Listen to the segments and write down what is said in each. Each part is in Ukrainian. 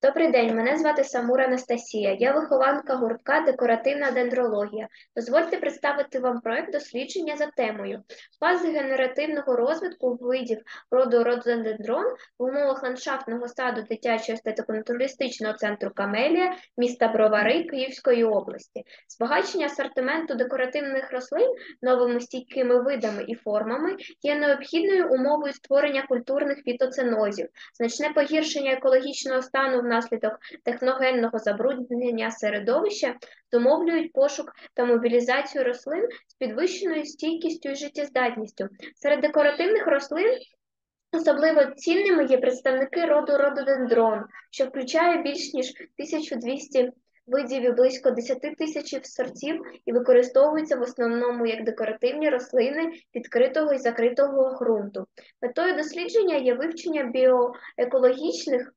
Добрий день, мене звати Самура Анастасія. Я вихованка гуртка «Декоративна дендрологія». Дозвольте представити вам проект дослідження за темою «Фази генеративного розвитку видів роду рододендрон в умовах ландшафтного саду дитячого естетико-натуралістичного центру «Камелія» міста Бровари Київської області». Збагачення асортименту декоративних рослин новими стійкими видами і формами є необхідною умовою створення культурних фітоценозів. Значне погіршення екологічного стану внаслідок техногенного забруднення середовища зумовлюють пошук та мобілізацію рослин з підвищеною стійкістю і життєздатністю. Серед декоративних рослин особливо цінними є представники роду рододендрон, що включає більш ніж 1200 видів і близько 10 тисяч сортів і використовуються в основному як декоративні рослини відкритого і закритого ґрунту. Метою дослідження є вивчення біоекологічних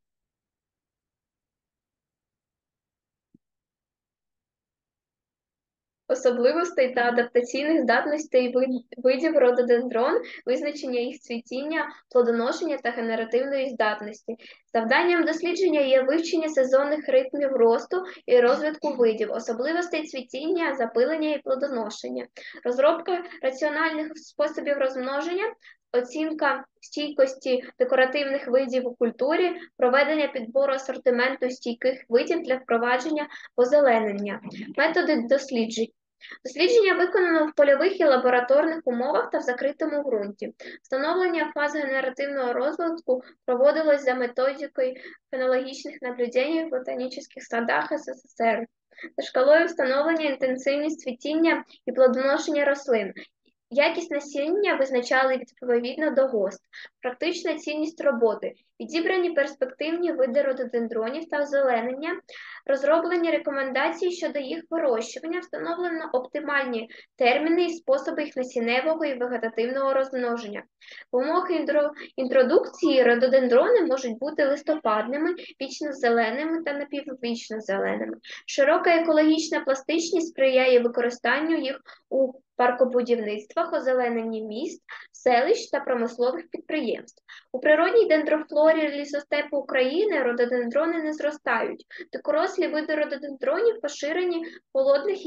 особливостей та адаптаційних здатностей видів рододендрон, визначення їх цвітіння, плодоношення та генеративної здатності. Завданням дослідження є вивчення сезонних ритмів росту і розвитку видів, особливостей цвітіння, запилення і плодоношення, розробка раціональних способів розмноження, оцінка стійкості декоративних видів у культурі, проведення підбору асортименту стійких видів для впровадження озеленення. Методи досліджень. Дослідження виконано в польових і лабораторних умовах та в закритому ґрунті. Встановлення фаз генеративного розвитку проводилось за методикою фенологічних наблюдень в ботанічних садах СССР, за шкалою встановлення інтенсивність цвітіння і плодоношення рослин. Якість насіння визначали відповідно до ГОСТ. Практична цінність роботи. Відібрані перспективні види рододендронів та озеленення, розроблені рекомендації щодо їх вирощування, встановлено оптимальні терміни і способи їх насінневого і вегетативного розмноження. В умовах інтродукції рододендрони можуть бути листопадними, вічно-зеленими та напіввічно-зеленими. Широка екологічна пластичність сприяє використанню їх у паркобудівництвах, озелененні міст, селищ та промислових підприємств. У природній дендрофлорі лісостепу України рододендрони не зростають. Дикорослі види рододендронів поширені в холодних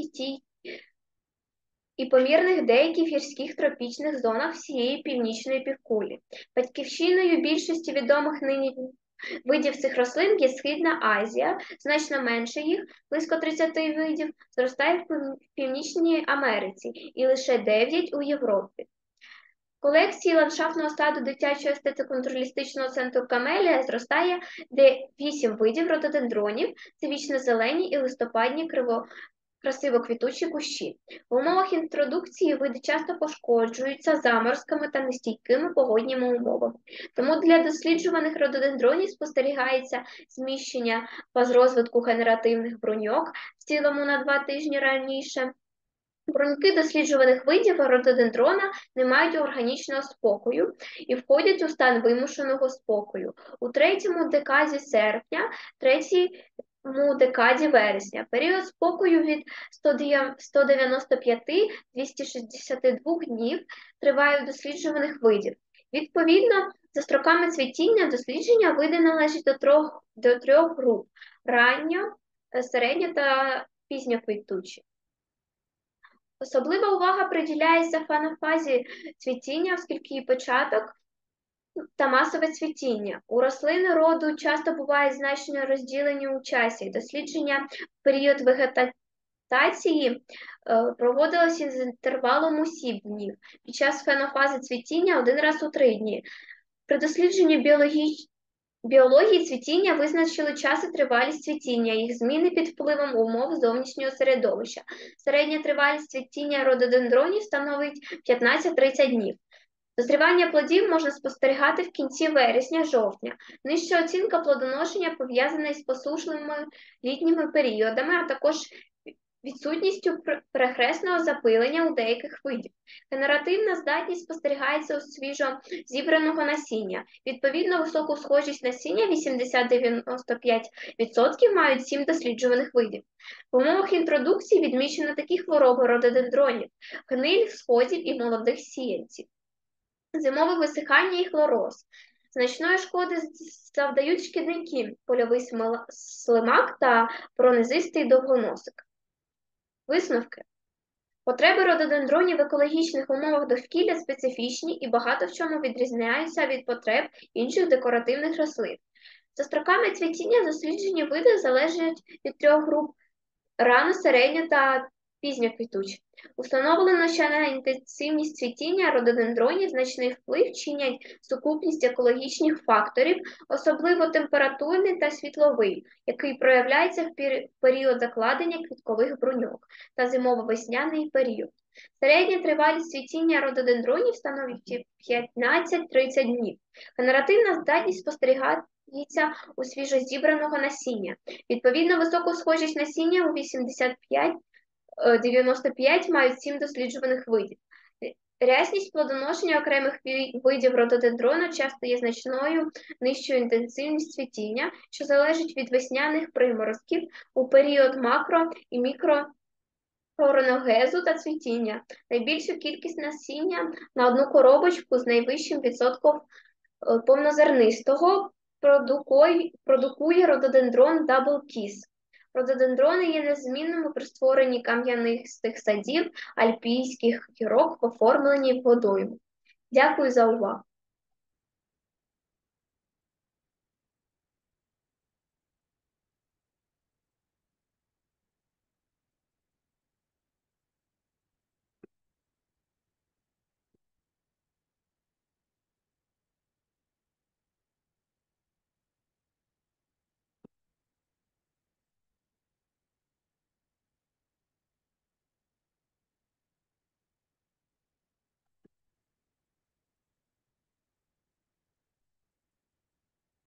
і помірних деяких гірських тропічних зонах всієї північної півкулі. Батьківщиною більшості відомих нині видів цих рослин є Східна Азія, значно менше їх, близько 30 видів, зростає в Північній Америці і лише 9 у Європі. В колекції ландшафтного саду дитячого естетико-натуралістичного центру «Камелія» зростає 8 видів рододендронів, це вічно-зелені і листопадні красиво-квітучі кущі. В умовах інтродукції види часто пошкоджуються заморозками та нестійкими погодніми умовами. Тому для досліджуваних рододендронів спостерігається зміщення фаз розвитку генеративних бруньок в цілому на 2 тижні раніше. Бруньки досліджуваних видів рододендрона не мають органічного спокою і входять у стан вимушеного спокою. У третьому декаді серпня, третьому декаді вересня. Період спокою від 195-262 днів триває у досліджуваних видів. Відповідно, за строками цвітіння дослідження види належать до трьох груп – ранньо, середньо та пізньоквітучі. Особлива увага приділяється фанофазі цвітіння, оскільки її початок та масове цвітіння. У рослин роду часто бувають значно розділені у часі. Дослідження в період вегетації проводилося з інтервалом у 7 днів. Під час фенофази цвітіння 1 раз у 3 дні. При дослідженні біології цвітіння визначили час і тривалість цвітіння, їх зміни під впливом умов зовнішнього середовища. Середня тривалість цвітіння рододендронів становить 15-30 днів. Дозрівання плодів можна спостерігати в кінці вересня-жовтня. Нижча оцінка плодоношення пов'язана із посушливими літніми періодами, а також відсутністю перехресного запилення у деяких видів. Генеративна здатність спостерігається у свіжо зібраного насіння. Відповідно, високу схожість насіння 80-95% мають 7 досліджуваних видів. В умовах інтродукції відмічено такі хвороби рододендронів – гниль, сходів і молодих сіянців. Зимове висихання і хлороз. Значної шкоди завдають шкідники, польовий слимак та пронизистий довгоносик. Висновки. Потреби рододендронів в екологічних умовах довкілля специфічні і багато в чому відрізняються від потреб інших декоративних рослин. За строками цвітіння досліджені види залежать від 3 груп – рано, середньо та пізньоквітучі. Установлено, що на інтенсивність цвітіння рододендронів значний вплив чинять сукупність екологічних факторів, особливо температурний та світловий, який проявляється в період закладення квіткових бруньок та зимово-весняний період. Середня тривалість цвітіння рододендронів становить 15-30 днів. Генеративна здатність спостерігається у свіжозібраного насіння. Відповідно, високу схожість насіння у 85-95 мають 7 досліджуваних видів. Рясність плодоношення окремих видів рододендрона часто є значною нижчою інтенсивність цвітіння, що залежить від весняних приморозків у період макро- і мікрохроногезу та цвітіння. Найбільшу кількість насіння на одну коробочку з найвищим відсотком повнозернистого продукує рододендрон Double Kiss. Рододендрони є незмінними при створенні кам'янистих садів, альпійських гірок в оформленні водойм. Дякую за увагу.